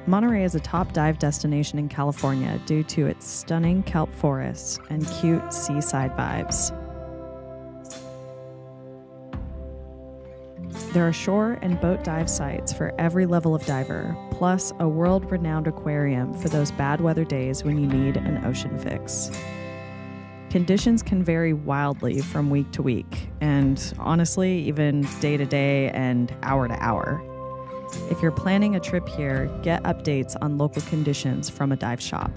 Monterey is a top dive destination in California due to its stunning kelp forests and cute seaside vibes. There are shore and boat dive sites for every level of diver, plus a world-renowned aquarium for those bad weather days when you need an ocean fix. Conditions can vary wildly from week to week, and honestly, even day to day and hour to hour. If you're planning a trip here, get updates on local conditions from a dive shop.